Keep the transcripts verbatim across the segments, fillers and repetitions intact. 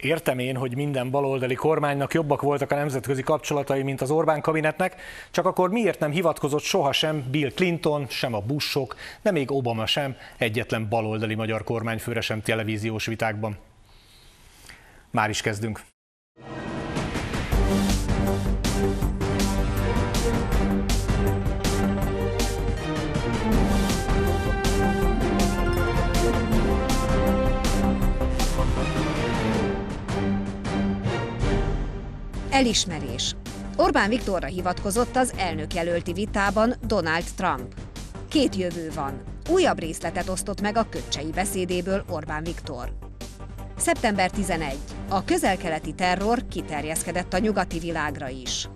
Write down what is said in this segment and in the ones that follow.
Értem én, hogy minden baloldali kormánynak jobbak voltak a nemzetközi kapcsolatai, mint az Orbán kabinetnek, csak akkor miért nem hivatkozott sohasem Bill Clinton, sem a Bushok, de még Obama sem, egyetlen baloldali magyar kormányfőre sem televíziós vitákban? Már is kezdünk. Elismerés. Orbán Viktorra hivatkozott az elnökjelölti vitában Donald Trump. Két jövő van. Újabb részletet osztott meg a köccsei beszédéből Orbán Viktor. szeptember tizenegy. A közel-keleti terror kiterjeszkedett a nyugati világra is.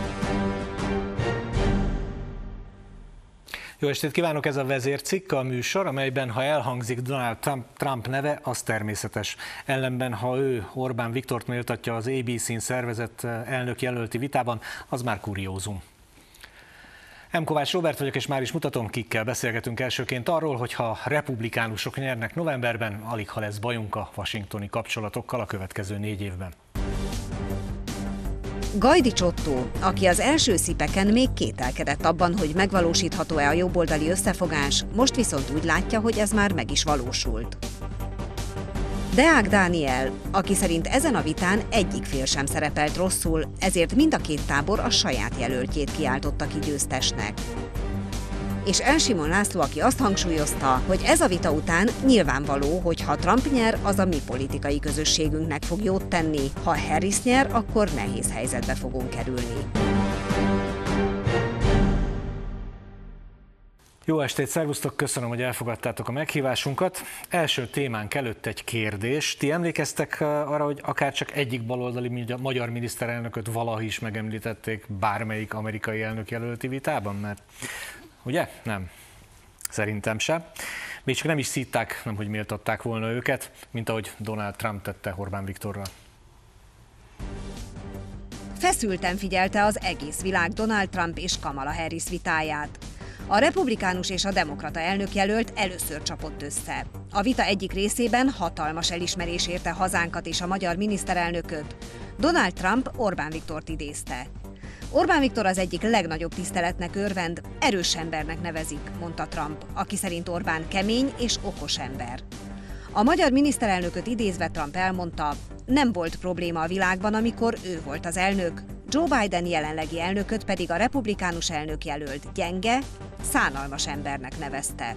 Jó estét kívánok, ez a Vezércikk, a műsor, amelyben ha elhangzik Donald Trump neve, az természetes. Ellenben, ha ő Orbán Viktort méltatja az á bé cén szervezett elnökjelölti vitában, az már kuriózum. M. Kovács Róbert vagyok, és már is mutatom, kikkel beszélgetünk elsőként arról, hogy ha republikánusok nyernek novemberben, alig ha lesz bajunk a washingtoni kapcsolatokkal a következő négy évben. Gajdics Ottó, aki az első szipeken még kételkedett abban, hogy megvalósítható-e a jobboldali összefogás, most viszont úgy látja, hogy ez már meg is valósult. Deák Dániel, aki szerint ezen a vitán egyik fél sem szerepelt rosszul, ezért mind a két tábor a saját jelöltjét kiáltotta ki győztesnek. És Elsimon László, aki azt hangsúlyozta, hogy ez a vita után nyilvánvaló, hogy ha Trump nyer, az a mi politikai közösségünknek fog jót tenni, ha Harris nyer, akkor nehéz helyzetbe fogunk kerülni. Jó estét, szervusztok, köszönöm, hogy elfogadtátok a meghívásunkat. Első témánk előtt egy kérdés. Ti emlékeztek arra, hogy akár csak egyik baloldali magyar miniszterelnököt valaha is megemlítették bármelyik amerikai elnökjelölti vitában? Mert ugye? Nem. Szerintem se. Még csak nem is szítták, nem hogy méltatták volna őket, mint ahogy Donald Trump tette Orbán Viktorral. Feszülten figyelte az egész világ Donald Trump és Kamala Harris vitáját. A republikánus és a demokrata elnökjelölt először csapott össze. A vita egyik részében hatalmas elismerés érte hazánkat és a magyar miniszterelnököt. Donald Trump Orbán Viktort idézte. Orbán Viktor az egyik legnagyobb tiszteletnek örvend, erős embernek nevezik, mondta Trump, aki szerint Orbán kemény és okos ember. A magyar miniszterelnököt idézve Trump elmondta, nem volt probléma a világban, amikor ő volt az elnök, Joe Biden jelenlegi elnököt pedig a republikánus elnök jelölt gyenge, szánalmas embernek nevezte.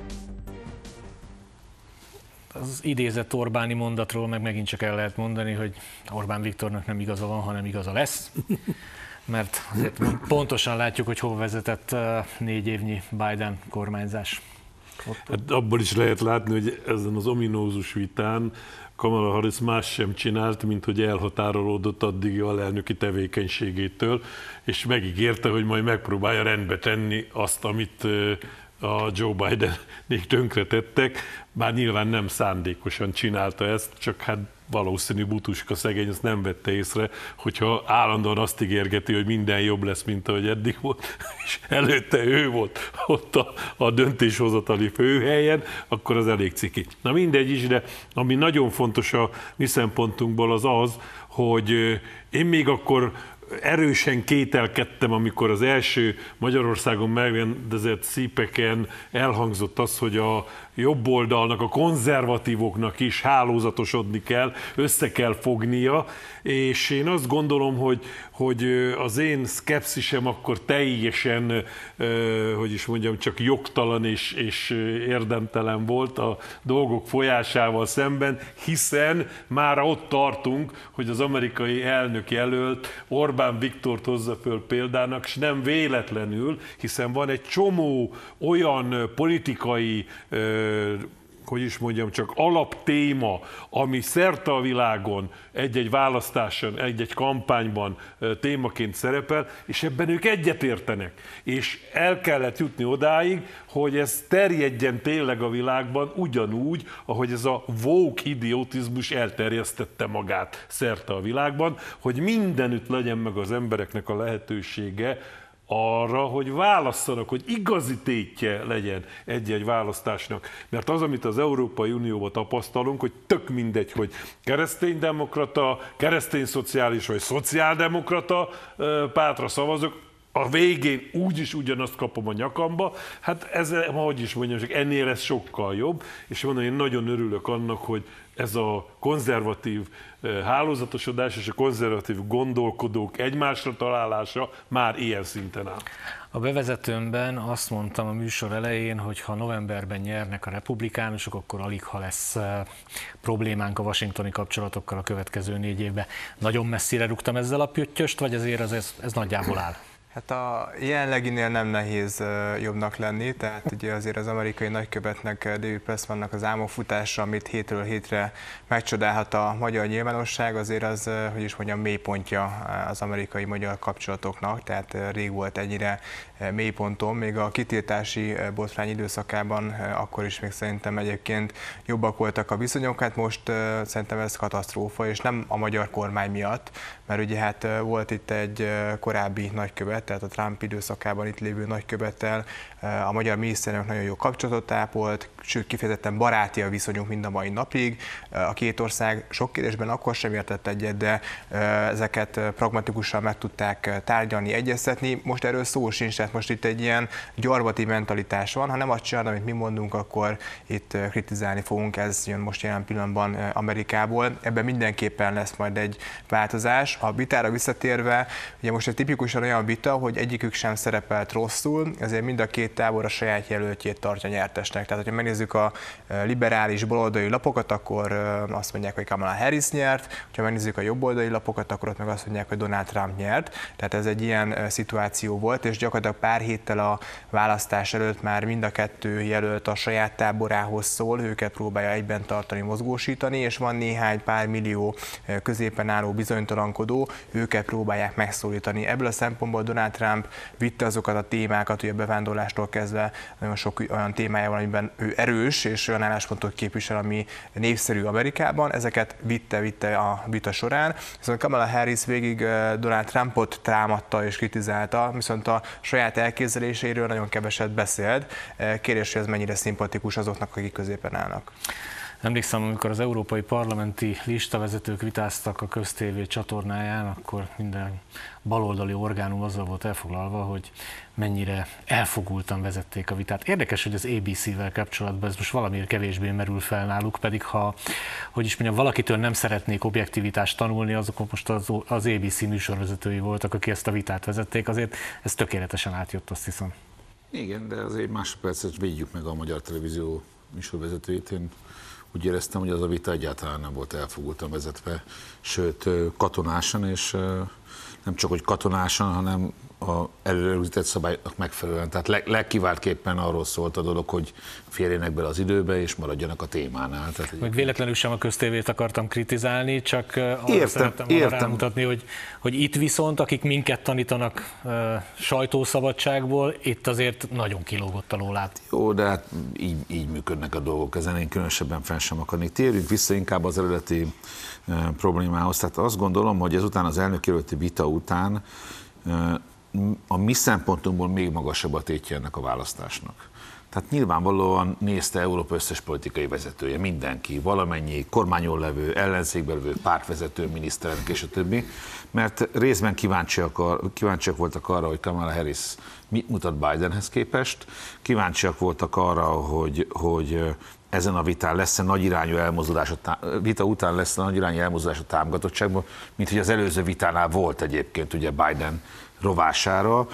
Az idézett Orbáni mondatról meg megint csak el lehet mondani, hogy Orbán Viktornak nem igaza van, hanem igaza lesz. Mert azért pontosan látjuk, hogy hova vezetett négy évnyi Biden kormányzás. Hát abból is lehet látni, hogy ezen az ominózus vitán Kamala Harris más sem csinált, mint hogy elhatárolódott addigi alelnöki tevékenységétől, és megígérte, hogy majd megpróbálja rendbe tenni azt, amit a Joe Bidenék tönkretettek, bár nyilván nem szándékosan csinálta ezt, csak hát valószínű butuska szegény azt nem vette észre, hogyha állandóan azt ígérgeti, hogy minden jobb lesz, mint ahogy eddig volt, és előtte ő volt ott a, a döntéshozatali főhelyen, akkor az elég ciki. Na mindegy is, de ami nagyon fontos a mi szempontunkból az az, hogy én még akkor erősen kételkedtem, amikor az első Magyarországon megrendezett szípeken elhangzott az, hogy a jobb oldalnak, a konzervatívoknak is hálózatosodni kell, össze kell fognia, és én azt gondolom, hogy, hogy az én szkepszisem akkor teljesen, hogy is mondjam, csak jogtalan és, és érdemtelen volt a dolgok folyásával szemben, hiszen már ott tartunk, hogy az amerikai elnök jelölt Orbán Viktort hozza föl példának, és nem véletlenül, hiszen van egy csomó olyan politikai, hogy is mondjam, csak alaptéma, ami szerte a világon egy-egy választáson, egy-egy kampányban témaként szerepel, és ebben ők egyetértenek. És el kellett jutni odáig, hogy ez terjedjen tényleg a világban ugyanúgy, ahogy ez a woke idiotizmus elterjesztette magát szerte a világban, hogy mindenütt legyen meg az embereknek a lehetősége arra, hogy válasszanak, hogy igazi tétje legyen egy-egy választásnak. Mert az, amit az Európai Unióban tapasztalunk, hogy tök mindegy, hogy kereszténydemokrata, keresztényszociális vagy szociáldemokrata pártra szavazok, a végén úgyis ugyanazt kapom a nyakamba, hát ez, hogy is mondjam, csak ennél ez sokkal jobb, és mondom, én nagyon örülök annak, hogy ez a konzervatív hálózatosodás és a konzervatív gondolkodók egymásra találása már ilyen szinten áll. A bevezetőmben azt mondtam a műsor elején, hogy ha novemberben nyernek a republikánusok, akkor alig ha lesz problémánk a washingtoni kapcsolatokkal a következő négy évben. Nagyon messzire rúgtam ezzel a püttyöst, vagy azért ez, ez, ez nagyjából áll? Hát a jelenleginél nem nehéz uh, jobbnak lenni, tehát ugye azért az amerikai nagykövetnek, David Pressmannak az álmokfutása, amit hétről hétre megcsodálhat a magyar nyilvánosság, azért az, uh, hogy is mondjam, mélypontja az amerikai-magyar kapcsolatoknak, tehát uh, rég volt ennyire uh, mélyponton, még a kitiltási uh, botrány időszakában uh, akkor is még szerintem egyébként jobbak voltak a viszonyok, hát most uh, szerintem ez katasztrófa, és nem a magyar kormány miatt, mert ugye hát uh, volt itt egy uh, korábbi nagykövet, tehát a Trump időszakában itt lévő nagykövettel a magyar miniszterelnök nagyon jó kapcsolatot ápolt, sőt kifejezetten baráti a viszonyunk mind a mai napig. A két ország sok kérdésben akkor sem értett egyet, de ezeket pragmatikusan meg tudták tárgyalni, egyeztetni. Most erről szó sincs, tehát most itt egy ilyen gyarmati mentalitás van, ha nem azt csinálod, amit mi mondunk, akkor itt kritizálni fogunk, ez jön most jelen pillanatban Amerikából. Ebben mindenképpen lesz majd egy változás. A vitára visszatérve, ugye most egy tipikusan olyan vita, hogy egyikük sem szerepelt rosszul, ezért mind a két tábor a saját jelöltjét tartja nyertesnek. Tehát, hogyha megnézzük a liberális baloldali lapokat, akkor azt mondják, hogy Kamala Harris nyert, ha megnézzük a jobboldali lapokat, akkor ott meg azt mondják, hogy Donald Trump nyert. Tehát ez egy ilyen szituáció volt, és gyakorlatilag pár héttel a választás előtt már mind a kettő jelölt a saját táborához szól, őket próbálja egyben tartani, mozgósítani, és van néhány pár millió középen álló bizonytalankodó, őket próbálják megszólítani. Ebből a szempontból Donald Trump vitte azokat a témákat, hogy a bevándorlástól kezdve nagyon sok olyan témája van, amiben ő erős és olyan álláspontot képvisel, ami népszerű Amerikában, ezeket vitte, vitte a vita során. Viszont Kamala Harris végig Donald Trumpot támadta és kritizálta, viszont a saját elképzeléseiről nagyon keveset beszélt. Kérdés, hogy ez mennyire szimpatikus azoknak, akik középen állnak. Emlékszem, amikor az európai parlamenti listavezetők vitáztak a köztévé csatornáján, akkor minden baloldali orgánum azzal volt elfoglalva, hogy mennyire elfogultan vezették a vitát. Érdekes, hogy az á bé cé-vel kapcsolatban ez most valamiért kevésbé merül fel náluk, pedig ha, hogy is mondjam, valakitől nem szeretnék objektivitást tanulni, azok most az, az á bé cé műsorvezetői voltak, akik ezt a vitát vezették, azért ez tökéletesen átjött, azt hiszem. Igen, de azért másodpercet védjük meg a Magyar Televízió műsorvezetőjét. Én úgy éreztem, hogy az a vita egyáltalán nem volt elfogultan vezetve, sőt katonásan, és nem csak hogy katonásan, hanem a előrögzített szabályoknak megfelelően. Tehát leg, legkiváltképpen arról szólt a dolog, hogy férjenek bele az időbe, és maradjanak a témánál. Tehát Meg véletlenül sem a köztévét akartam kritizálni, csak arra szerettem volna rámutatni, hogy, hogy itt viszont, akik minket tanítanak uh, sajtószabadságból, itt azért nagyon kilógott a lólát. Jó, de hát így, így működnek a dolgok, ezen én különösebben fenn sem akarnék. Térjünk vissza inkább az eredeti uh, problémához. Tehát azt gondolom, hogy ezután az elnökjelölti vita után uh, a mi szempontunkból még magasabb a tétje ennek a választásnak. Tehát nyilvánvalóan nézte Európa összes politikai vezetője, mindenki, valamennyi kormányon levő, ellenzékben levő, pártvezető, miniszterelnök és a többi, mert részben kíváncsiak, kíváncsiak voltak arra, hogy Kamala Harris mit mutat Bidenhez képest, kíváncsiak voltak arra, hogy, hogy ezen a vitán lesz-e nagy irányú elmozdulás, a vita után lesz nagy irányú elmozdulás a támogatottságban, mint hogy az előző vitánál volt egyébként ugye Biden rovására,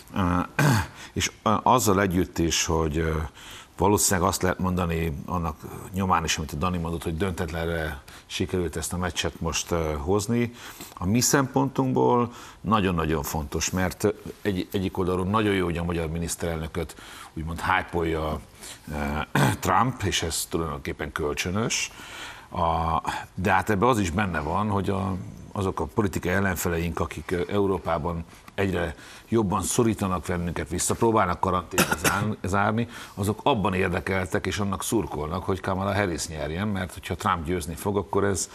és azzal együtt is, hogy valószínűleg azt lehet mondani annak nyomán is, amit a Dani mondott, hogy döntetlenre sikerült ezt a meccset most hozni. A mi szempontunkból nagyon-nagyon fontos, mert egy, egyik oldalról nagyon jó, hogy a magyar miniszterelnököt úgymond hype-olja Trump, és ez tulajdonképpen kölcsönös, a, de hát ebben az is benne van, hogy a, azok a politikai ellenfeleink, akik Európában egyre jobban szorítanak bennünket vissza, próbálnak karanténba zárni, azok abban érdekeltek és annak szurkolnak, hogy Kamala Harris nyerjen, mert hogyha Trump győzni fog, akkor ez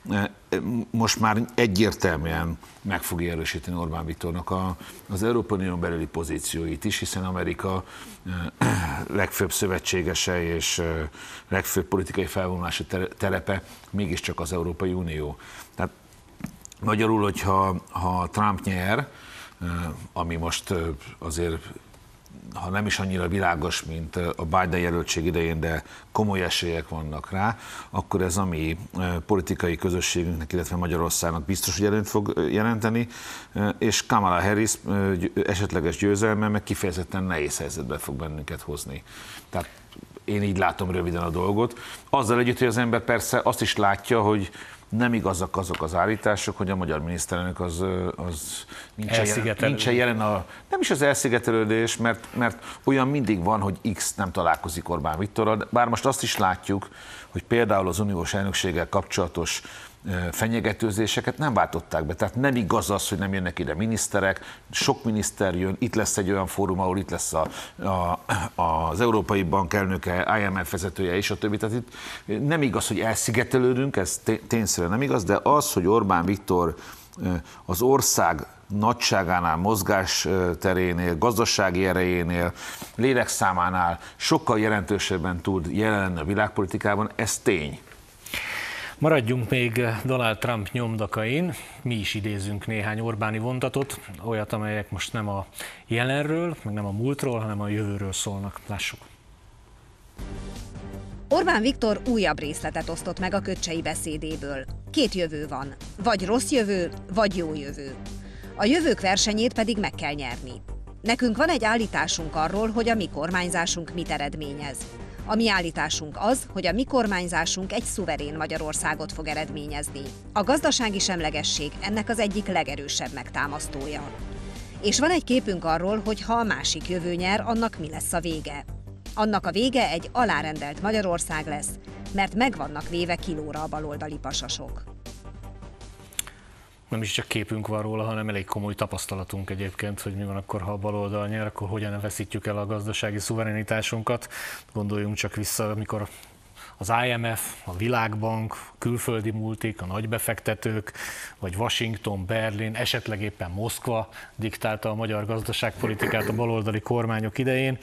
most már egyértelműen meg fogja erősíteni Orbán Viktornak a, az Európai Unión belüli pozícióit is, hiszen Amerika legfőbb szövetségese és legfőbb politikai felvonulási terepe mégiscsak az Európai Unió. Tehát magyarul, hogyha ha Trump nyer, ami most azért, ha nem is annyira világos, mint a Biden jelöltség idején, de komoly esélyek vannak rá, akkor ez a mi politikai közösségünknek, illetve Magyarországnak biztos, hogy előnyt fog jelenteni, és Kamala Harris esetleges győzelme meg kifejezetten nehéz helyzetbe fog bennünket hozni. Tehát én így látom röviden a dolgot. Azzal együtt, hogy az ember persze azt is látja, hogy nem igazak azok az állítások, hogy a magyar miniszterelnök az, az nincsen, jelen, nincsen jelen a... Nem is az elszigetelődés, mert, mert olyan mindig van, hogy X nem találkozik Orbán Viktorral, bár most azt is látjuk, hogy például az uniós elnökséggel kapcsolatos fenyegetőzéseket nem váltották be. Tehát nem igaz az, hogy nem jönnek ide miniszterek, sok miniszter jön, itt lesz egy olyan fórum, ahol itt lesz a, a, az Európai Bank elnöke, I M F vezetője és a többi. Tehát itt nem igaz, hogy elszigetelődünk, ez tényszerűen nem igaz, de az, hogy Orbán Viktor az ország nagyságánál, mozgás terénél, gazdasági erejénél, lélekszámánál sokkal jelentősebben tud jelen lenni a világpolitikában, ez tény. Maradjunk még Donald Trump nyomdakain, mi is idézünk néhány Orbáni vontatot, olyat, amelyek most nem a jelenről, meg nem a múltról, hanem a jövőről szólnak. Lássuk. Orbán Viktor újabb részletet osztott meg a köcsei beszédéből. Két jövő van, vagy rossz jövő, vagy jó jövő. A jövők versenyét pedig meg kell nyerni. Nekünk van egy állításunk arról, hogy a mi kormányzásunk mit eredményez. A mi állításunk az, hogy a mi kormányzásunk egy szuverén Magyarországot fog eredményezni. A gazdasági semlegesség ennek az egyik legerősebb megtámasztója. És van egy képünk arról, hogy ha a másik jövő nyer, annak mi lesz a vége. Annak a vége egy alárendelt Magyarország lesz, mert meg vannak véve kilóra a baloldali pasasok. Nem is csak képünk van róla, hanem elég komoly tapasztalatunk egyébként, hogy mi van akkor, ha a baloldal nyer, akkor hogyan veszítjük el a gazdasági szuverenitásunkat. Gondoljunk csak vissza, amikor az I M F, a Világbank, külföldi multik, a nagybefektetők, vagy Washington, Berlin, esetleg éppen Moszkva diktálta a magyar gazdaságpolitikát a baloldali kormányok idején.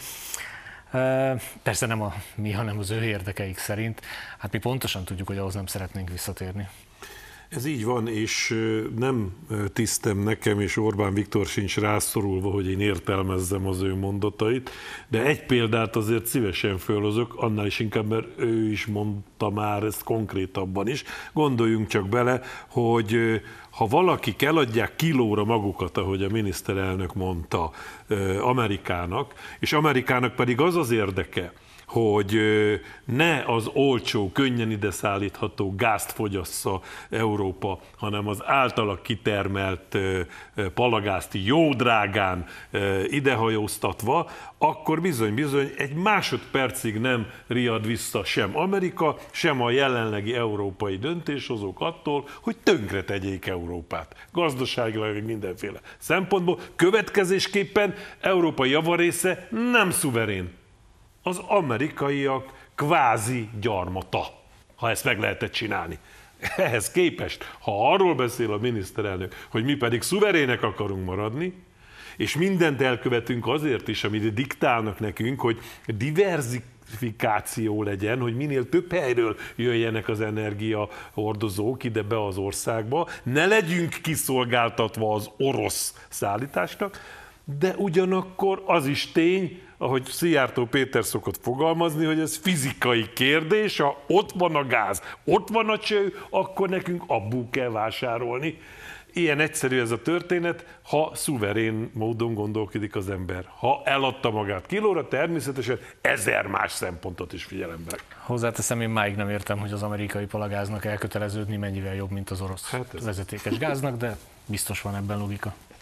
Persze nem a mi, hanem az ő érdekeik szerint. Hát mi pontosan tudjuk, hogy ahhoz nem szeretnénk visszatérni. Ez így van, és nem tisztem nekem, és Orbán Viktor sincs rászorulva, hogy én értelmezzem az ő mondatait, de egy példát azért szívesen fölhozok, annál is inkább, mert ő is mondta már ezt konkrétabban is. Gondoljunk csak bele, hogy ha valakik eladják kilóra magukat, ahogy a miniszterelnök mondta, Amerikának, és Amerikának pedig az az érdeke, hogy ne az olcsó, könnyen ide szállítható gázt fogyassza Európa, hanem az általa kitermelt palagázt jó drágán idehajóztatva, akkor bizony-bizony egy másodpercig nem riad vissza sem Amerika, sem a jelenlegi európai döntéshozók attól, hogy tönkre tegyék Európát. Gazdaságilag mindenféle szempontból. Következésképpen Európa javarésze nem szuverén. Az amerikaiak kvázi gyarmata, ha ezt meg lehetett csinálni. Ehhez képest, ha arról beszél a miniszterelnök, hogy mi pedig szuverének akarunk maradni, és mindent elkövetünk azért is, amit diktálnak nekünk, hogy diverzifikáció legyen, hogy minél több helyről jöjjenek az energiahordozók ide be az országba, ne legyünk kiszolgáltatva az orosz szállításnak, de ugyanakkor az is tény, ahogy Szijjártó Péter szokott fogalmazni, hogy ez fizikai kérdés, ha ott van a gáz, ott van a cső, akkor nekünk abból kell vásárolni. Ilyen egyszerű ez a történet, ha szuverén módon gondolkodik az ember. Ha eladta magát kilóra, természetesen ezer más szempontot is figyelembe. Hozzáteszem, én máig nem értem, hogy az amerikai palagáznak elköteleződni mennyivel jobb, mint az orosz hát vezetékes gáznak, de biztos van ebben logika.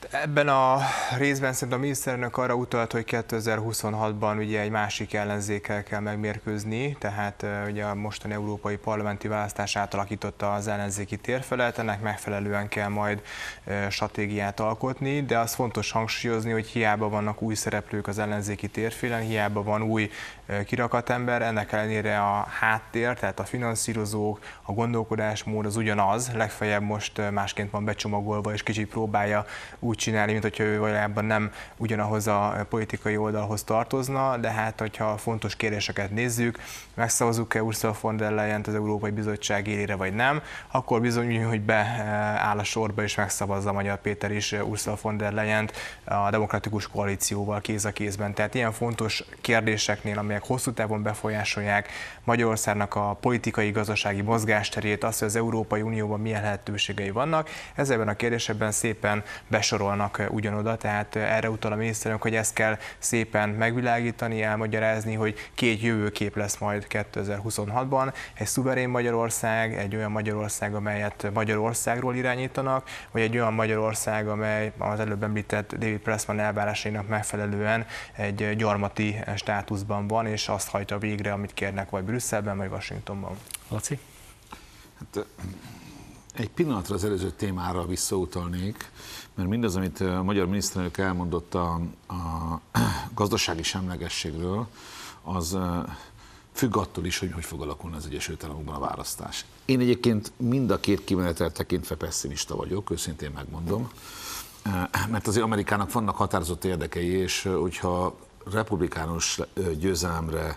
Ebben a részben szerintem a miniszterelnök arra utalt, hogy kétezer-huszonhatban ugye egy másik ellenzékkel kell megmérkőzni, tehát ugye a mostani európai parlamenti választás átalakította az ellenzéki térfelet, ennek megfelelően kell majd stratégiát alkotni, de az fontos hangsúlyozni, hogy hiába vannak új szereplők az ellenzéki térfélen, hiába van új kirakatember, ennek ellenére a háttér, tehát a finanszírozók, a gondolkodásmód az ugyanaz, legfeljebb most másként van becsomagolva, és kicsit próbálja úgy csinálni, mint hogyha ő valójában nem ugyanahoz a politikai oldalhoz tartozna, de hát, hogyha fontos kérdéseket nézzük, megszavazzuk-e Ursula von der Leyent az Európai Bizottság élére vagy nem, akkor bizony, hogy beáll a sorba és megszavazza Magyar Péter is Ursula von der Leyent a demokratikus koalícióval kéz a kézben. Tehát ilyen fontos kérdéseknél, amelyek hosszú távon befolyásolják Magyarországnak a politikai, gazdasági mozgásterét, azt, hogy az Európai Unióban milyen lehetőségei vannak, ezekben a kérdésekben szépen besorolnak ugyanoda, tehát erre utal a miniszterelnök, hogy ezt kell szépen megvilágítani, elmagyarázni, hogy két jövőkép lesz majd kétezer-huszonhatban, egy szuverén Magyarország, egy olyan Magyarország, amelyet Magyarországról irányítanak, vagy egy olyan Magyarország, amely az előbb említett David Pressman elvárásainak megfelelően egy gyarmati státuszban van, és azt hajtja végre, amit kérnek vagy Brüsszelben, vagy Washingtonban. Laci? Hát, egy pillanatra az előző témára visszautalnék, mert mindaz, amit a magyar miniszterelnök elmondott a, a gazdasági semlegességről, az függ attól is, hogy hogy fog alakulni az Egyesült Államokban a választás. Én egyébként mind a két kimenetet tekintve pessimista vagyok, őszintén megmondom, mert azért Amerikának vannak határozott érdekei, és hogyha republikánus győzelemre,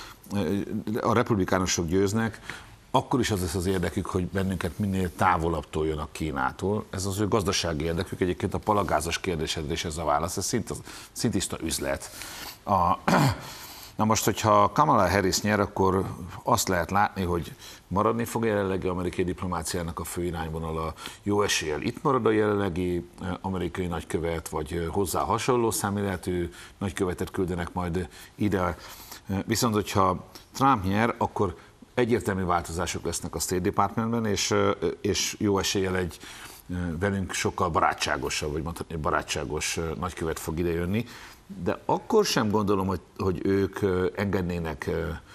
a republikánusok győznek, akkor is az lesz az érdekük, hogy bennünket minél távolabb toljanak Kínától. Ez az ő gazdasági érdekük, egyébként a palagázas kérdésedre is ez a válasz, ez szint, szintiszta üzlet. A, na most, hogyha Kamala Harris nyer, akkor azt lehet látni, hogy maradni fog a jelenlegi amerikai diplomáciának a fő irányvonala, jó eséllyel itt marad a jelenlegi amerikai nagykövet, vagy hozzá hasonló szemléletű nagykövetet küldenek majd ide. Viszont, hogyha Trump nyer, akkor egyértelmű változások lesznek a State Departmentben, és, és jó eséllyel egy velünk sokkal barátságosabb, vagy mondhatni barátságos nagykövet fog idejönni, de akkor sem gondolom, hogy, hogy ők engednének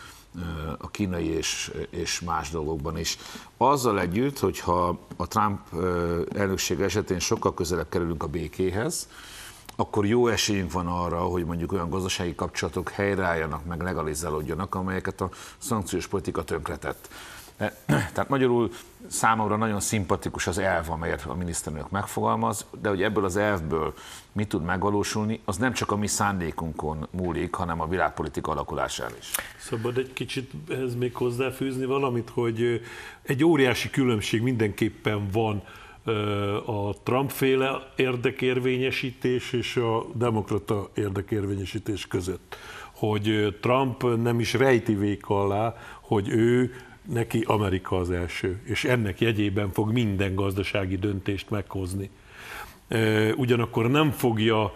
a kínai és, és más dolgokban is. Azzal együtt, hogyha a Trump elnökség esetén sokkal közelebb kerülünk a békéhez, akkor jó esélyünk van arra, hogy mondjuk olyan gazdasági kapcsolatok helyreálljanak, meg legalizálódjanak, amelyeket a szankciós politika tönkretett. Tehát magyarul számomra nagyon szimpatikus az elv, amelyet a miniszterelnök megfogalmaz, de hogy ebből az elvből mi tud megvalósulni, az nem csak a mi szándékunkon múlik, hanem a világpolitika alakulásán is. Szabad egy kicsit ehhez még hozzáfűzni valamit, hogy egy óriási különbség mindenképpen van a Trump-féle érdekérvényesítés és a demokrata érdekérvényesítés között. Hogy Trump nem is rejti véka alá, hogy ő, neki Amerika az első, és ennek jegyében fog minden gazdasági döntést meghozni. Ugyanakkor nem fogja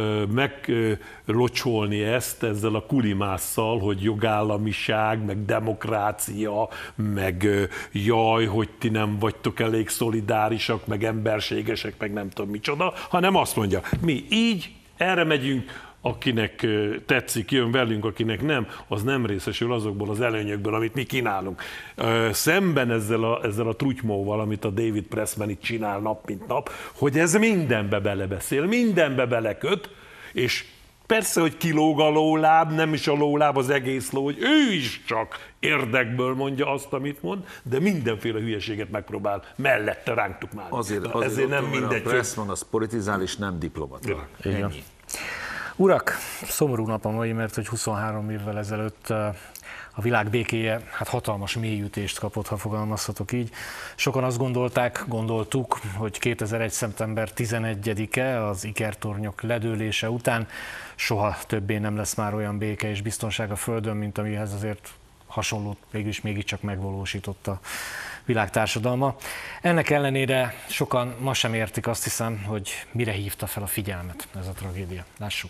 meglocsolni ezt ezzel a kulimásszal, hogy jogállamiság, meg demokrácia, meg jaj, hogy ti nem vagytok elég szolidárisak, meg emberségesek, meg nem tudom micsoda, hanem azt mondja, mi így, erre megyünk, akinek tetszik, jön velünk, akinek nem, az nem részesül azokból az előnyökből, amit mi kínálunk. Szemben ezzel a, ezzel a trutymóval, amit a David Pressman itt csinál nap mint nap, hogy ez mindenbe belebeszél, mindenbe beleköt, és persze, hogy kilóg a lóláb, nem is a lóláb az egész ló, hogy ő is csak érdekből mondja azt, amit mond, de mindenféle hülyeséget megpróbál mellette ránk tukmálni. Azért, azért, ezért nem mindegy. A Pressman az politizál és nem diplomata. Ja. Ennyi. Urak, szomorú nap a mai, mert hogy huszonhárom évvel ezelőtt a világ békéje hát hatalmas mélyütést kapott, ha fogalmazhatok így. Sokan azt gondolták, gondoltuk, hogy kétezer-egy. szeptember tizenegyedike, az ikertornyok ledőlése után soha többé nem lesz már olyan béke és biztonság a Földön, mint amihez azért hasonlót mégis mégiscsak megvalósított a világtársadalma. Ennek ellenére sokan ma sem értik, azt hiszem, hogy mire hívta fel a figyelmet ez a tragédia. Lássuk.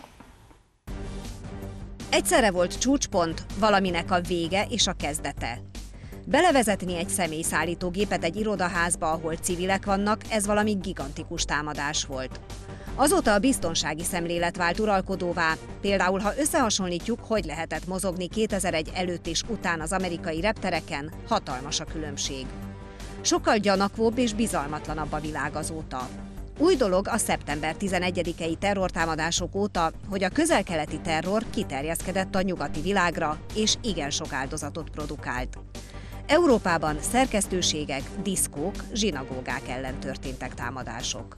Egyszerre volt csúcspont, valaminek a vége és a kezdete. Belevezetni egy személyszállítógépet egy irodaházba, ahol civilek vannak, ez valami gigantikus támadás volt. Azóta a biztonsági szemlélet vált uralkodóvá, például ha összehasonlítjuk, hogy lehetett mozogni kétezer-egy előtt és után az amerikai reptereken, hatalmas a különbség. Sokkal gyanakvóbb és bizalmatlanabb a világ azóta. Új dolog a szeptember tizenegyedikei terrortámadások óta, hogy a közel-keleti terror kiterjeszkedett a nyugati világra, és igen sok áldozatot produkált. Európában szerkesztőségek, diszkók, zsinagógák ellen történtek támadások.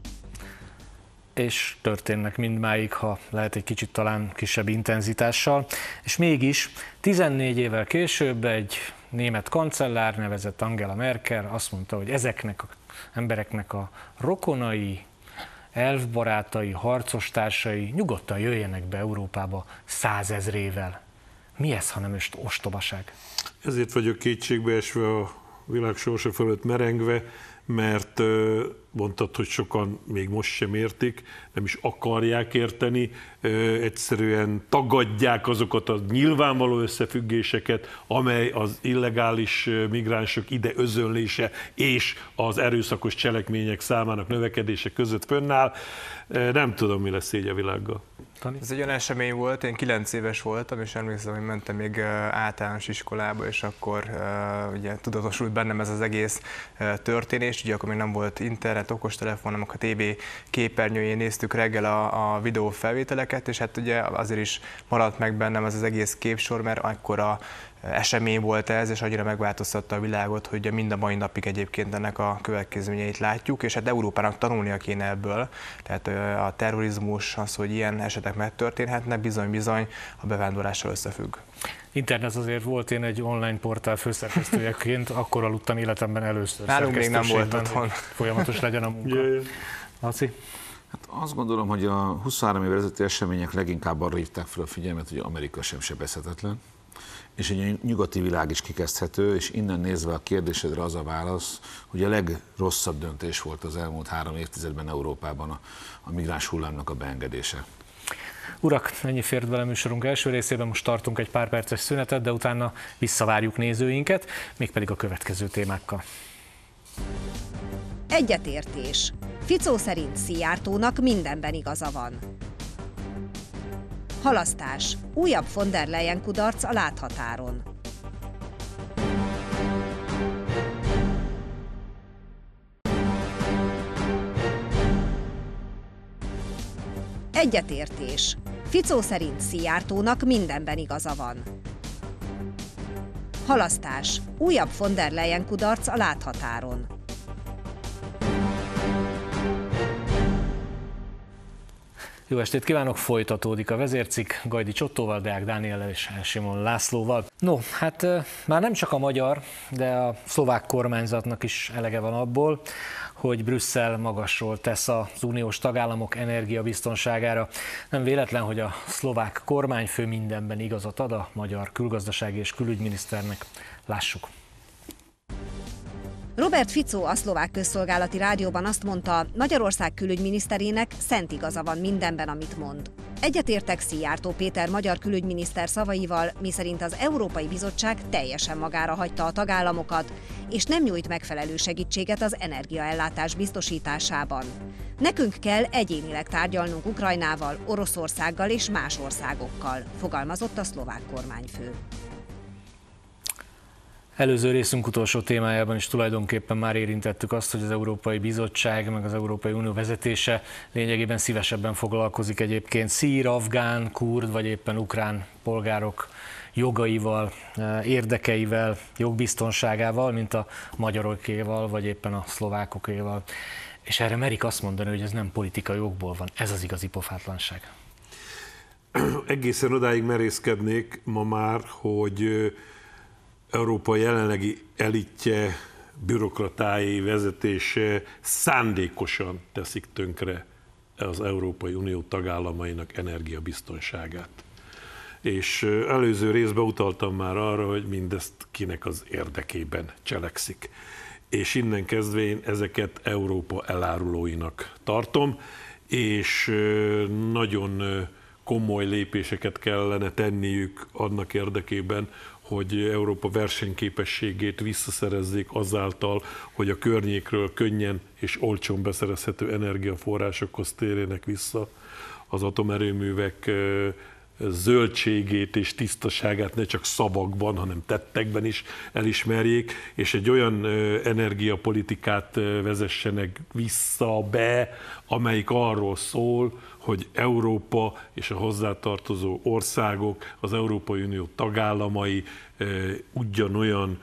És történnek mindmáig, ha lehet egy kicsit talán kisebb intenzitással. És mégis tizennégy évvel később egy német kancellár, nevezett Angela Merkel azt mondta, hogy ezeknek az embereknek a rokonai, elfbarátai, harcostársai nyugodtan jöjjenek be Európába százezrével. Mi ez, hanem most ostobaság? Ezért vagyok kétségbeesve, a világ sorsa fölött merengve, mert mondtad, hogy sokan még most sem értik, nem is akarják érteni, egyszerűen tagadják azokat a nyilvánvaló összefüggéseket, amely az illegális migránsok ide özönlése és az erőszakos cselekmények számának növekedése között fönnáll. Nem tudom, mi lesz így a világgal. Ez egy olyan esemény volt, én kilenc éves voltam, és emlékszem, hogy mentem még általános iskolába, és akkor ugye tudatosult bennem ez az egész történés. Ugye akkor még nem volt internet, okostelefon, hanem a té vé képernyőjén néztük reggel a, a videófelvételeket, és hát ugye azért is maradt meg bennem ez az egész képsor, mert akkora esemény volt ez, és annyira megváltoztatta a világot, hogy mind a mai napig egyébként ennek a következményeit látjuk, és hát Európának tanulnia kéne ebből. Tehát a terrorizmus, az, hogy ilyen esetek megtörténhetnek, bizony-bizony a bevándorlással összefügg. Internet azért volt, én egy online portál főszerkesztőjeként, akkor aludtam életemben először. Nálunk még nem volt otthon. Folyamatos legyen a munka. Laci? Hát azt gondolom, hogy a huszonhárom évvel ezelőtti események leginkább arra hívták fel a figyelmet, hogy Amerika sem sebezhetetlen, és egy nyugati világ is kikezdhető, és innen nézve a kérdésedre az a válasz, hogy a legrosszabb döntés volt az elmúlt három évtizedben Európában a, a migráns hullámnak a beengedése. Urak, ennyi fért bele műsorunk első részében, most tartunk egy pár perces szünetet, de utána visszavárjuk nézőinket, mégpedig a következő témákkal. Egyetértés. Fico szerint Szijjártónak mindenben igaza van. Halasztás. Újabb von der Leyen kudarc a láthatáron. Egyetértés. Fico szerint Szijjártónak mindenben igaza van. Halasztás. Újabb von der Leyen kudarc a láthatáron. Jó estét kívánok, folytatódik a vezércikk Gajdi Csottóval, Deák Dániellel és Simon Lászlóval. No, hát már nem csak a magyar, de a szlovák kormányzatnak is elege van abból, hogy Brüsszel magasról tesz az uniós tagállamok energiabiztonságára. Nem véletlen, hogy a szlovák kormányfő mindenben igazat ad a magyar külgazdasági és külügyminiszternek. Lássuk. Robert Fico a szlovák közszolgálati rádióban azt mondta, Magyarország külügyminiszterének szent igaza van mindenben, amit mond. Egyetértek Szijjártó Péter magyar külügyminiszter szavaival, miszerint az Európai Bizottság teljesen magára hagyta a tagállamokat, és nem nyújt megfelelő segítséget az energiaellátás biztosításában. Nekünk kell egyénileg tárgyalnunk Ukrajnával, Oroszországgal és más országokkal, fogalmazott a szlovák kormányfő. Előző részünk utolsó témájában is tulajdonképpen már érintettük azt, hogy az Európai Bizottság meg az Európai Unió vezetése lényegében szívesebben foglalkozik egyébként szír, afgán, kurd vagy éppen ukrán polgárok jogaival, érdekeivel, jogbiztonságával, mint a magyarokéval vagy éppen a szlovákokéval. És erre merik azt mondani, hogy ez nem politikai jogból van. Ez az igazi pofátlanság. Egészen odáig merészkednék ma már, hogy Európa jelenlegi elitje, bürokratái, vezetése szándékosan teszik tönkre az Európai Unió tagállamainak energiabiztonságát. És előző részben utaltam már arra, hogy mindezt kinek az érdekében cselekszik. És innen kezdve én ezeket Európa elárulóinak tartom, és nagyon komoly lépéseket kellene tenniük annak érdekében, hogy Európa versenyképességét visszaszerezzék azáltal, hogy a környékről könnyen és olcsón beszerezhető energiaforrásokhoz térjenek vissza, az atomerőművek zöldségét és tisztaságát ne csak szavakban, hanem tettekben is elismerjék, és egy olyan energiapolitikát vezessenek vissza be, amelyik arról szól, hogy Európa és a hozzátartozó országok, az Európai Unió tagállamai ugyanolyan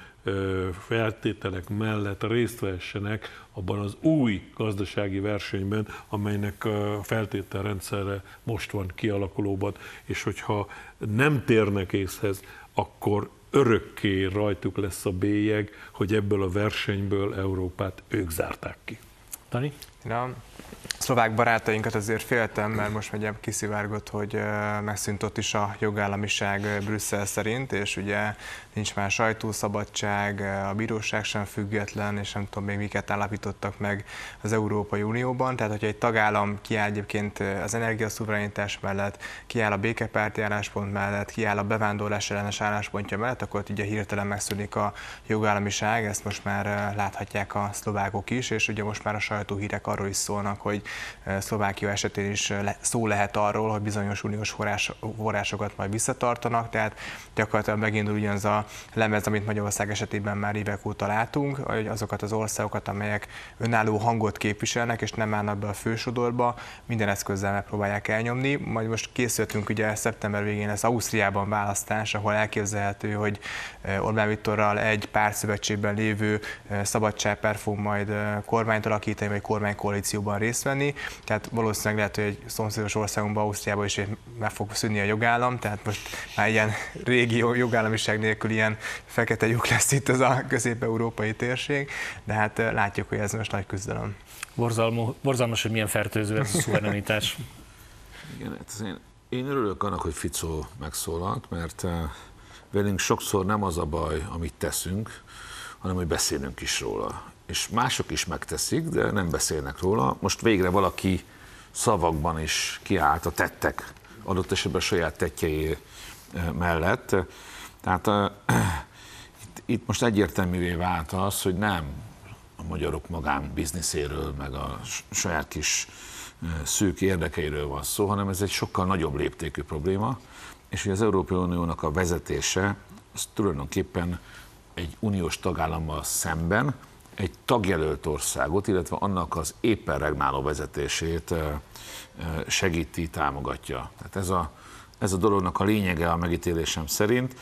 feltételek mellett részt vehessenek abban az új gazdasági versenyben, amelynek a feltételrendszerre most van kialakulóban, és hogyha nem térnek észhez, akkor örökké rajtuk lesz a bélyeg, hogy ebből a versenyből Európát ők zárták ki. Dani? Na, szlovák barátainkat azért féltem, mert most ugye kiszivárgott, hogy megszűnt ott is a jogállamiság Brüsszel szerint, és ugye nincs már sajtószabadság, a bíróság sem független, és nem tudom még miket állapítottak meg az Európai Unióban. Tehát, hogyha egy tagállam kiáll egyébként az energiaszuverenitás mellett, kiáll a békepárti álláspont mellett, kiáll a bevándorlás ellenes álláspontja mellett, akkor ott ugye hirtelen megszűnik a jogállamiság, ezt most már láthatják a szlovákok is, és ugye most már a sajtóhírek arról is szólnak, hogy Szlovákia esetén is szó lehet arról, hogy bizonyos uniós forrásokat majd visszatartanak, tehát gyakorlatilag megindul ugyanaz a lemez, amit Magyarország esetében már évek óta látunk, hogy azokat az országokat, amelyek önálló hangot képviselnek, és nem állnak be a fősodorba, minden eszközzel megpróbálják elnyomni. Majd most készültünk, ugye szeptember végén lesz Ausztriában választás, ahol elképzelhető, hogy Orbán Viktorral egy pártszövetségben lévő Szabadságpárt fog majd kormányt alakítani, vagy kormánykoalícióban részt venni. Tehát valószínűleg lehet, hogy egy szomszédos országunkban, Ausztriában is meg fog szűnni a jogállam, tehát most már ilyen régi jogállamiság nélkül ilyen fekete lyuk lesz itt az a közép-európai térség, de hát látjuk, hogy ez most nagy küzdelem. Borzalmas, hogy milyen fertőző ez a szuverenitás. Igen, hát én, én örülök annak, hogy Fico megszólalt, mert velünk sokszor nem az a baj, amit teszünk, hanem hogy beszélünk is róla. És mások is megteszik, de nem beszélnek róla. Most végre valaki szavakban is kiállt a tettek, adott esetben a saját tettjei mellett. Tehát uh, itt, itt most egyértelművé vált az, hogy nem a magyarok magánbizniszéről, meg a saját kis uh, szűk érdekeiről van szó, hanem ez egy sokkal nagyobb léptékű probléma, és hogy az Európai Uniónak a vezetése az tulajdonképpen egy uniós tagállammal szemben egy tagjelölt országot, illetve annak az éppen regnáló vezetését segíti, támogatja. Tehát ez a, ez a dolognak a lényege a megítélésem szerint.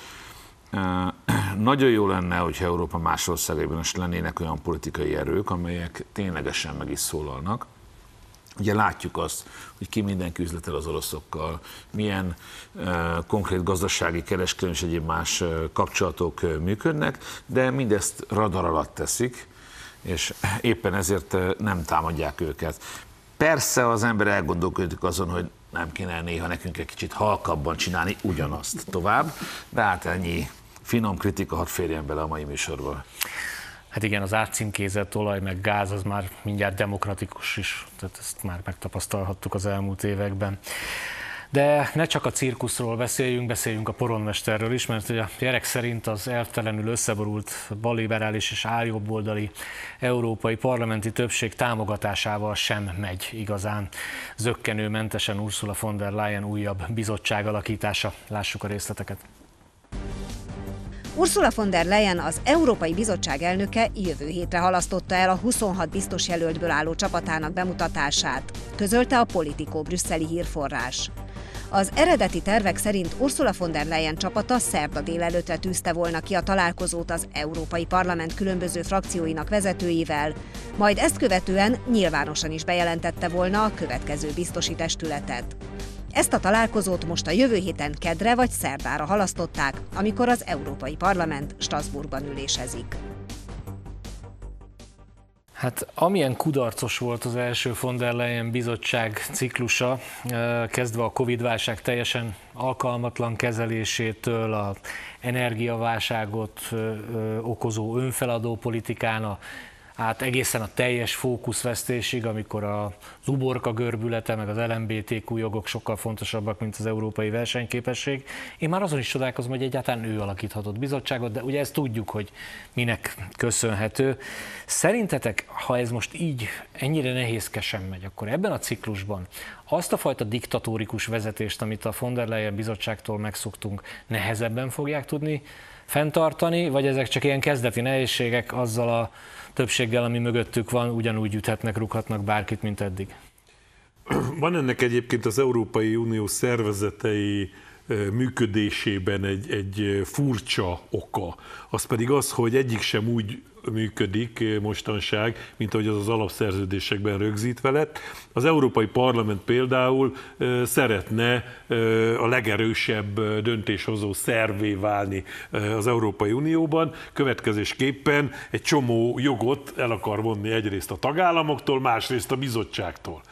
Nagyon jó lenne, hogyha Európa más országaiban is lennének olyan politikai erők, amelyek ténylegesen meg is szólalnak. Ugye látjuk azt, hogy ki mindenki üzletel az oroszokkal, milyen uh, konkrét gazdasági, kereskedelmi és egyéb más uh, kapcsolatok uh, működnek, de mindezt radar alatt teszik, és éppen ezért uh, nem támadják őket. Persze az ember elgondolkodik azon, hogy nem kéne néha nekünk egy kicsit halkabban csinálni ugyanazt tovább, de hát ennyi finom kritika hadd férjen bele a mai műsorba. Hát igen, az átcímkézett olaj meg gáz az már mindjárt demokratikus is, tehát ezt már megtapasztalhattuk az elmúlt években. De ne csak a cirkuszról beszéljünk, beszéljünk a poronmesterről is, mert a gyerek szerint az elvtelenül összeborult balliberális és álljobboldali európai parlamenti többség támogatásával sem megy igazán zökkenőmentesen Ursula von der Leyen újabb bizottság alakítása. Lássuk a részleteket. Ursula von der Leyen, az Európai Bizottság elnöke jövő hétre halasztotta el a huszonhat biztos jelöltből álló csapatának bemutatását, közölte a Politico brüsszeli hírforrás. Az eredeti tervek szerint Ursula von der Leyen csapata szerda délelőttre tűzte volna ki a találkozót az Európai Parlament különböző frakcióinak vezetőivel, majd ezt követően nyilvánosan is bejelentette volna a következő biztosi testületet. Ezt a találkozót most a jövő héten keddre vagy szerdára halasztották, amikor az Európai Parlament Strasbourgban ülésezik. Hát amilyen kudarcos volt az első von der Leyen bizottság ciklusa, kezdve a Covid-válság teljesen alkalmatlan kezelésétől, az energiaválságot okozó önfeladó politikán, a hát egészen a teljes fókuszvesztésig, amikor az uborka görbülete, meg az el em bé té kú jogok sokkal fontosabbak, mint az európai versenyképesség. Én már azon is csodálkozom, hogy egyáltalán ő alakíthatott bizottságot, de ugye ezt tudjuk, hogy minek köszönhető. Szerintetek, ha ez most így ennyire nehézkesen megy, akkor ebben a ciklusban azt a fajta diktatórikus vezetést, amit a von der Leyen bizottságtól megszoktunk, nehezebben fogják tudni fenntartani, vagy ezek csak ilyen kezdeti nehézségek azzal a többséggel, ami mögöttük van, ugyanúgy üthetnek, rúghatnak bárkit, mint eddig? Van ennek egyébként az Európai Unió szervezetei működésében egy, egy furcsa oka. Az pedig az, hogy egyik sem úgy működik mostanság, mint ahogy az az alapszerződésekben rögzítve lett. Az Európai Parlament például szeretne a legerősebb döntéshozó szervé válni az Európai Unióban, következésképpen egy csomó jogot el akar vonni egyrészt a tagállamoktól, másrészt a bizottságtól.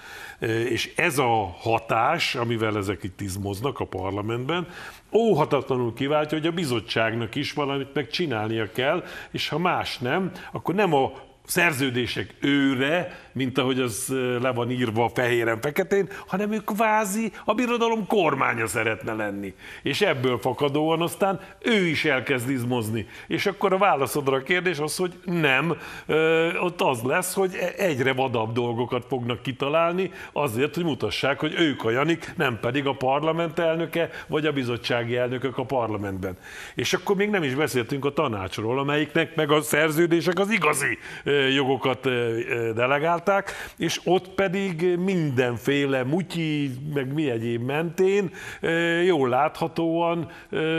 És ez a hatás, amivel ezek itt izmoznak a parlamentben, óhatatlanul kiváltja, hogy a bizottságnak is valamit megcsinálnia kell, és ha más nem, akkor nem a szerződések őre, mint ahogy az le van írva fehéren-feketén, hanem ő kvázi a birodalom kormánya szeretne lenni. És ebből fakadóan aztán ő is elkezd izmozni. És akkor a válaszodra a kérdés az, hogy nem, ott az lesz, hogy egyre vadabb dolgokat fognak kitalálni, azért, hogy mutassák, hogy ők a Janik, nem pedig a parlament elnöke, vagy a bizottsági elnökök a parlamentben. És akkor még nem is beszéltünk a tanácsról, amelyiknek meg a szerződések az igazi jogokat delegálták, és ott pedig mindenféle mutyi, meg mi egyéb mentén jól láthatóan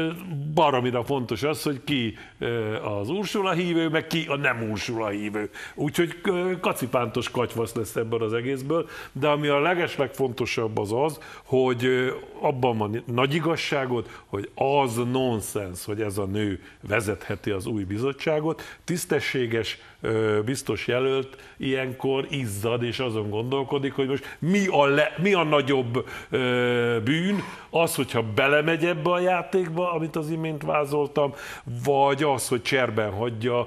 baromira fontos az, hogy ki az Ursula hívő, meg ki a nem Ursula hívő. Úgyhogy kacipántos katyvasz lesz ebből az egészből, de ami a legeslegfontosabb az az, hogy abban van nagy igazságot, hogy az nonsens, hogy ez a nő vezetheti az új bizottságot, tisztességes, biztos jelölt ilyenkor izzad és azon gondolkodik, hogy most mi a, le, mi a nagyobb ö, bűn, az, hogyha belemegy ebbe a játékba, amit az imént vázoltam, vagy az, hogy cserben hagyja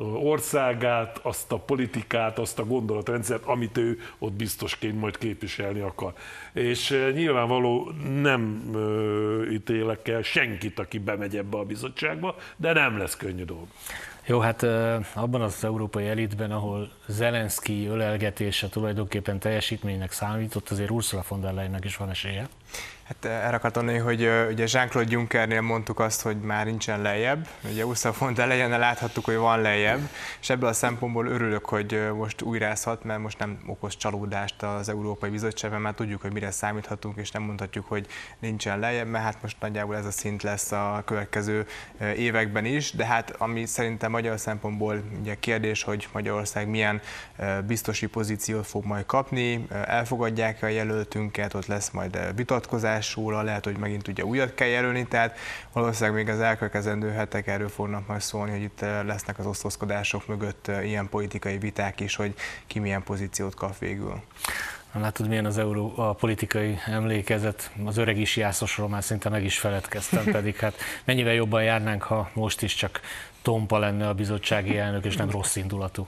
országát, azt a politikát, azt a gondolatrendszert, amit ő ott biztosként majd képviselni akar. És nyilvánvaló nem ö, ítélek el senkit, aki bemegy ebbe a bizottságba, de nem lesz könnyű dolog. Jó, hát abban az európai elitben, ahol Zelenszky ölelgetése tulajdonképpen teljesítménynek számított, azért Ursula von der Leyennek is van esélye. Hát erre akartam mondani, hogy ugye Jean-Claude Junckernél mondtuk azt, hogy már nincsen lejjebb. Ugye Ursula von der Leyennel láthattuk, hogy van lejjebb, és ebből a szempontból örülök, hogy most újrázhat, mert most nem okoz csalódást az Európai Bizottságban, már tudjuk, hogy mire számíthatunk, és nem mondhatjuk, hogy nincsen lejjebb, mert hát most nagyjából ez a szint lesz a következő években is, de hát ami szerintem magyar szempontból ugye kérdés, hogy Magyarország milyen biztosi pozíciót fog majd kapni, elfogadják a jelöltünket, ott lesz majd vitatkozás róla, lehet, hogy megint ugye újat kell jelölni, tehát valószínűleg még az elkövetkezendő hetek erről fognak majd szólni, hogy itt lesznek az osztozkodások mögött ilyen politikai viták is, hogy ki milyen pozíciót kap végül. Látod, milyen az euró, a politikai emlékezet, az öreg is jászosról már szinte meg is feledkeztem, pedig hát mennyivel jobban járnánk, ha most is csak tompa lenne a bizottsági elnök, és nem rossz indulatú.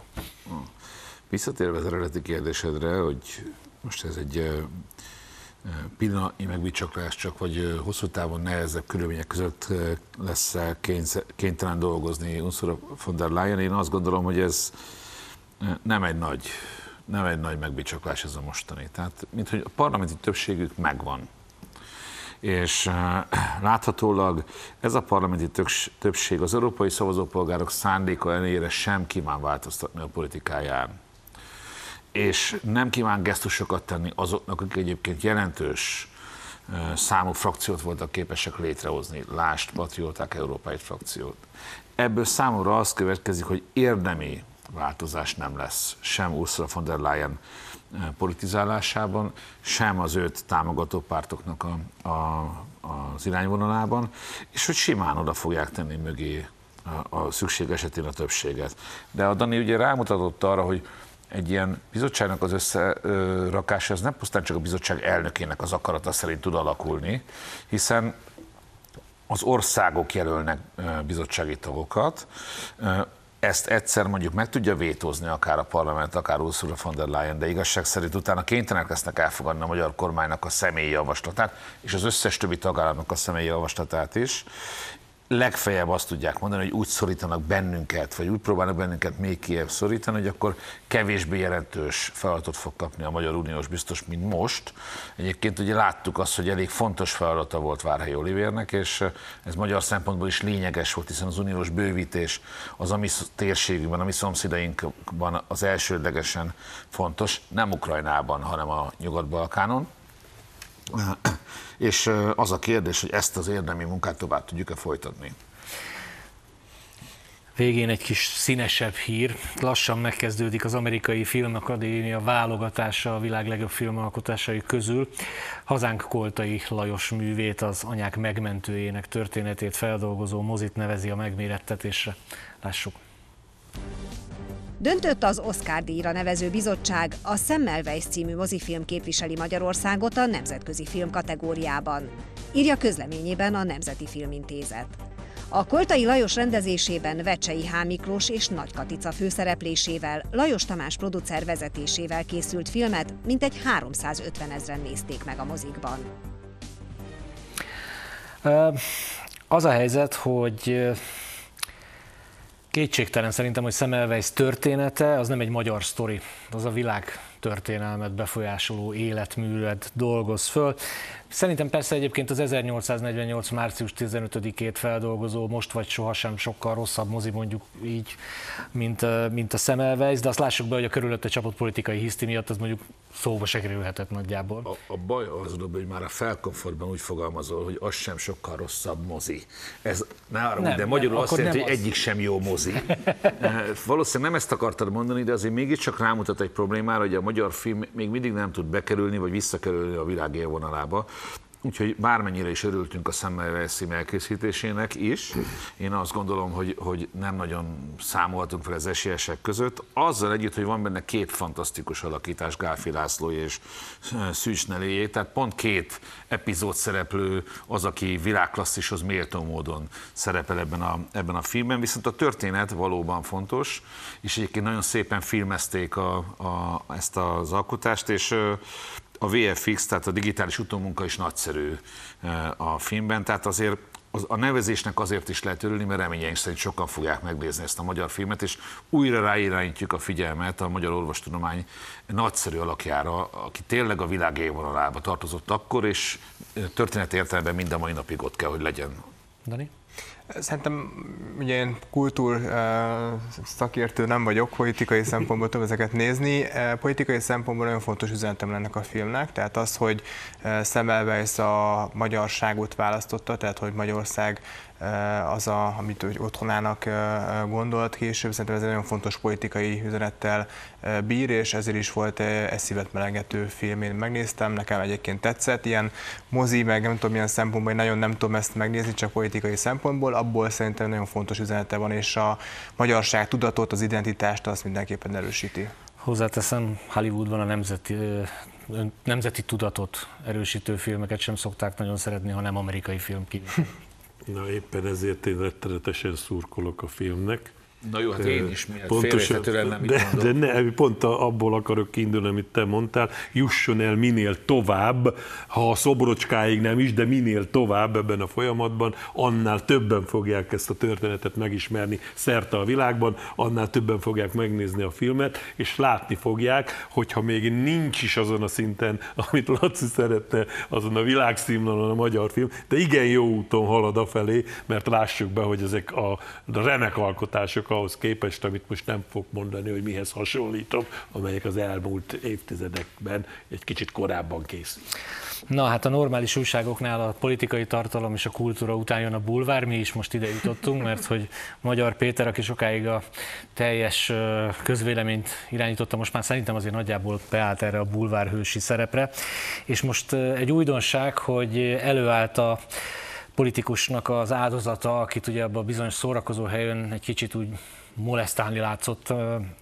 Visszatérve az eredeti kérdésedre, hogy most ez egy pillanatnyi megbicsaklás csak, vagy hosszú távon nehezebb körülmények között lesz kénytelen dolgozni Ursula von der Leyen. Én azt gondolom, hogy ez nem egy nagy, nem egy nagy megbicsaklás ez a mostani. Tehát, mint hogy a parlamenti többségük megvan. És láthatólag ez a parlamenti többség az európai szavazópolgárok szándéka ellenére sem kíván változtatni a politikáján. És nem kíván gesztusokat tenni azoknak, akik egyébként jelentős számú frakciót voltak képesek létrehozni, lásd, patrióták, európai frakciót. Ebből számomra az következik, hogy érdemi változás nem lesz sem Ursula von der Leyen politizálásában, sem az őt támogató pártoknak a, a, az irányvonalában, és hogy simán oda fogják tenni mögé a, a szükség esetén a többséget. De a Dani ugye rámutatott arra, hogy egy ilyen bizottságnak az összerakása, ez nem pusztán csak a bizottság elnökének az akarata szerint tud alakulni, hiszen az országok jelölnek bizottsági tagokat, ezt egyszer mondjuk meg tudja vétózni akár a parlament, akár Ursula von der Leyen, de igazság szerint utána kénytelenek lesznek elfogadni a magyar kormánynak a személyi javaslatát, és az összes többi tagállamnak a személyi javaslatát is. Legfeljebb azt tudják mondani, hogy úgy szorítanak bennünket, vagy úgy próbálnak bennünket még kiebb szorítani, hogy akkor kevésbé jelentős feladatot fog kapni a Magyar Uniós biztos, mint most. Egyébként ugye láttuk azt, hogy elég fontos feladata volt Várhelyi Olivérnek, és ez magyar szempontból is lényeges volt, hiszen az uniós bővítés az a mi térségünkben, a mi szomszédainkban az elsődlegesen fontos, nem Ukrajnában, hanem a Nyugat-Balkánon. És az a kérdés, hogy ezt az érdemi munkát tovább tudjuk-e folytatni. Végén egy kis színesebb hír. Lassan megkezdődik az Amerikai Filmakadémia válogatása a világ legjobb filmalkotásai közül. Hazánk Koltai Lajos művét, az Anyák megmentőjének történetét feldolgozó mozit nevezi a megmérettetésre. Lássuk. Döntött az Oscar-díjra nevező bizottság, a Semmelweis című mozifilm képviseli Magyarországot a nemzetközi film kategóriában, írja közleményében a Nemzeti Filmintézet. A Koltai Lajos rendezésében Vecsei H. Miklós és Nagy Katica főszereplésével, Lajos Tamás producer vezetésével készült filmet mintegy háromszázötven ezren nézték meg a mozikban. Az a helyzet, hogy kétségtelen szerintem, hogy Semmelweis története az nem egy magyar sztori, az a világ történelmet befolyásoló életművet dolgoz föl. Szerintem persze egyébként az ezernyolcszáznegyvennyolc. március tizenötödikét feldolgozó Most vagy sohasem sokkal rosszabb mozi, mondjuk így, mint, mint a Semmelweis, de azt lássuk be, hogy a körülötte csapott politikai hiszti miatt az mondjuk szóba se kerülhetett nagyjából. A, a baj az, hogy már a felkomfortban úgy fogalmazol, hogy az sem sokkal rosszabb mozi. Ez ne arra, nem, de magyarul nem, azt jelenti, hogy az... egyik sem jó mozi. Valószínűleg nem ezt akartad mondani, de azért mégiscsak rámutat egy problémára, hogy a magyar film még mindig nem tud bekerülni, vagy visszakerülni a világ élvonalába. Úgyhogy bármennyire is örültünk a Semmelweis cím elkészítésének is, én azt gondolom, hogy, hogy nem nagyon számolhatunk fel az esélyesek között. Azzal együtt, hogy van benne két fantasztikus alakítás, Gálfi László és Szűcs Neléjé, tehát pont két epizód szereplő az, aki világklasszishoz méltó módon szerepel ebben a, ebben a filmben, viszont a történet valóban fontos, és egyébként nagyon szépen filmezték a, a, ezt az alkotást, és a vé ef iksz, tehát a digitális utómunka is nagyszerű a filmben, tehát azért a nevezésnek azért is lehet örülni, mert reményeink szerint sokan fogják megnézni ezt a magyar filmet, és újra ráirányítjuk a figyelmet a magyar orvostudomány nagyszerű alakjára, aki tényleg a világ élvonalába tartozott akkor, és történet értelemben mind a mai napig ott kell, hogy legyen. Dani? Szerintem ugye én kultúr szakértő nem vagyok, politikai szempontból tudom ezeket nézni. Politikai szempontból nagyon fontos üzenetem ennek a filmnek, tehát az, hogy Semmelweis a magyarságot választotta, tehát hogy Magyarország az, a, amit ő otthonának gondolt később, szerintem ez egy nagyon fontos politikai üzenettel bír, és ezért is volt egy szívet melengető film, én megnéztem, nekem egyébként tetszett, ilyen mozi, meg nem tudom milyen szempontból, én nagyon nem tudom ezt megnézni, csak politikai szempontból, abból szerintem nagyon fontos üzenete van, és a magyarság tudatot, az identitást azt mindenképpen erősíti. Hozzáteszem, Hollywoodban a nemzeti, nemzeti tudatot erősítő filmeket sem szokták nagyon szeretni, ha nem amerikai film kívül. Na éppen ezért én rettenetesen szurkolok a filmnek. Na jó, hát én is miért Pontosan, nem de, de ne, pont abból akarok kiindulni, amit te mondtál, jusson el minél tovább, ha a szobrocskáig nem is, de minél tovább ebben a folyamatban, annál többen fogják ezt a történetet megismerni szerte a világban, annál többen fogják megnézni a filmet, és látni fogják, hogyha még nincs is azon a szinten, amit Laci szeretne, azon a világszínvonalon a magyar film, de igen jó úton halad afelé, mert lássuk be, hogy ezek a remek alkotások ahhoz képest, amit most nem fog mondani, hogy mihez hasonlítom, amelyek az elmúlt évtizedekben egy kicsit korábban készült. Na hát a normális újságoknál a politikai tartalom és a kultúra után jön a bulvár, mi is most ide jutottunk, mert hogy Magyar Péter, aki sokáig a teljes közvéleményt irányította, most már szerintem azért nagyjából beállt erre a bulvárhősi szerepre, és most egy újdonság, hogy előállt a politikusnak az áldozata, akit ugye abban a bizonyos szórakozó helyen egy kicsit úgy molesztálni látszott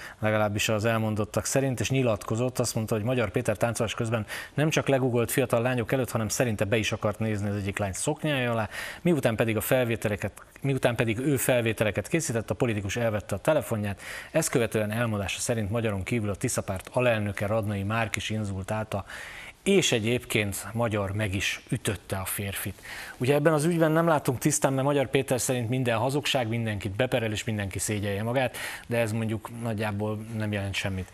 legalábbis az elmondottak szerint, és nyilatkozott, azt mondta, hogy Magyar Péter táncolás közben nem csak legugolt fiatal lányok előtt, hanem szerinte be is akart nézni az egyik lány szoknyája alá, miután pedig, a felvételeket, miután pedig ő felvételeket készített, a politikus elvette a telefonját, ezt követően elmondása szerint magyaron kívül a Tiszapárt alelnöke Radnai Márk is inzultálta, és egyébként Magyar meg is ütötte a férfit. Ugye ebben az ügyben nem látunk tisztán, mert Magyar Péter szerint minden hazugság, mindenkit beperel és mindenki szégyelje magát, de ez mondjuk nagyjából nem jelent semmit.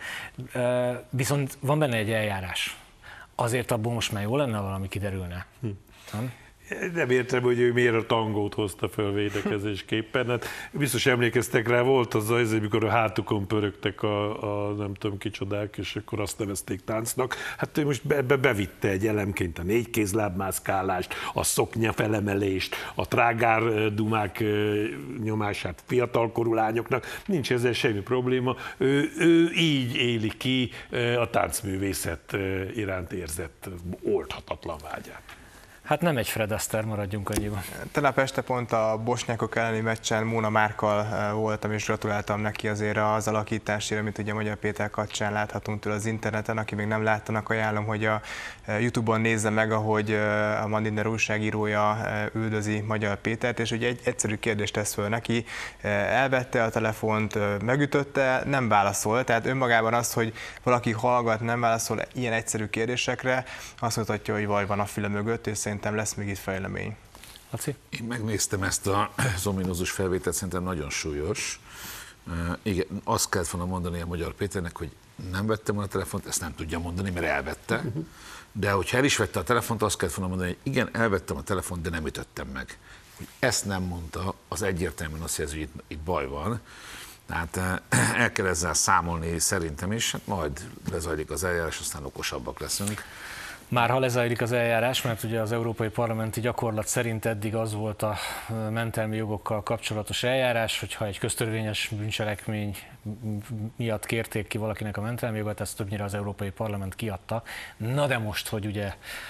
Viszont van benne egy eljárás. Azért abból most már jó lenne, valami kiderülne. Hm. Nem? Nem értem, hogy ő miért a tangót hozta föl védekezésképpen. Hát biztos emlékeztek rá, volt az az, amikor a hátukon pörögtek a, a nem tudom kicsodák, és akkor azt nevezték táncnak. Hát ő most ebbe bevitte egy elemként a négykézlábmászkálást, a szoknya felemelést, a trágár dumák nyomását fiatalkorú lányoknak. Nincs ezzel semmi probléma. Ő, ő így éli ki a táncművészet iránt érzett oldhatatlan vágyát. Hát nem egy Fred Astaire, maradjunk annyiban. Tegnap este pont a bosnyákok elleni meccsen Móna Márkkal voltam, és gratuláltam neki azért az alakításért, amit ugye Magyar Péter kapcsán láthatunk tőle az interneten. Aki még nem láttanak, ajánlom, hogy a YouTube-on nézze meg, ahogy a Mandiner újságírója üldözi Magyar Pétert, és ugye egy egyszerű kérdést tesz föl neki, elvette a telefont, megütötte, nem válaszol, tehát önmagában az, hogy valaki hallgat, nem válaszol ilyen egyszerű kérdésekre, azt mutatja, hogy vaj van a füle mögött, és szerintem lesz még itt fejlemény. Laci? Én megnéztem ezt az ominózus felvételt, szerintem nagyon súlyos. Uh, igen, azt kellett volna mondani a Magyar Péternek, hogy nem vettem a telefont, ezt nem tudja mondani, mert elvette. Uh-huh. De hogyha el is vette a telefont, azt kellett volna mondani, hogy igen, elvettem a telefont, de nem ütöttem meg. Hogy ezt nem mondta, az egyértelműen azt jelzi, hogy itt, itt baj van. Tehát uh, el kell ezzel számolni szerintem is, hát majd lezajlik az eljárás, aztán okosabbak leszünk. Már ha lezajlik az eljárás, mert ugye az európai parlamenti gyakorlat szerint eddig az volt a mentelmi jogokkal kapcsolatos eljárás, hogyha egy köztörvényes bűncselekmény miatt kérték ki valakinek a mentelmi jogot, ezt többnyire az Európai Parlament kiadta. Na de most, hogy ugye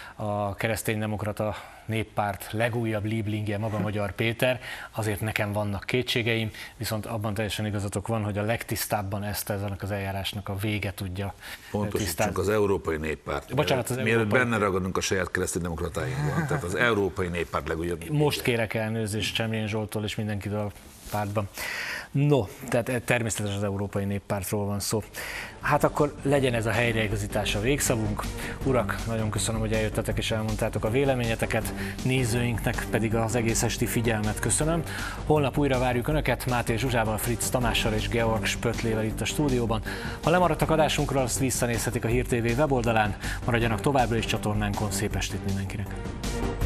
a kereszténydemokrata néppárt legújabb lieblingje maga Magyar Péter, azért nekem vannak kétségeim, viszont abban teljesen igazatok van, hogy a legtisztábban ezt ezenek az eljárásnak a vége tudja Pontosítsuk, az Európai Néppárt. Bocsánat, az Mielőtt Európai... benne ragadunk a saját kereszténydemokratáinkban, tehát az Európai Néppárt legújabb. Most kérek elnőzést Csemrén Zsolttól és mindenkitől a pártban. No, tehát természetesen az Európai Néppártról van szó. Hát akkor legyen ez a helyreigazítás a végszavunk. Urak, nagyon köszönöm, hogy eljöttetek és elmondtátok a véleményeteket, nézőinknek pedig az egész esti figyelmet köszönöm. Holnap újra várjuk Önöket, Máté Zsuzsával, Fritz Tamással és Georg Spöttlével itt a stúdióban. Ha lemaradtak adásunkról, azt visszanézhetik a Hír té vé weboldalán, maradjanak továbbra is csatornánkon, szép estét mindenkinek!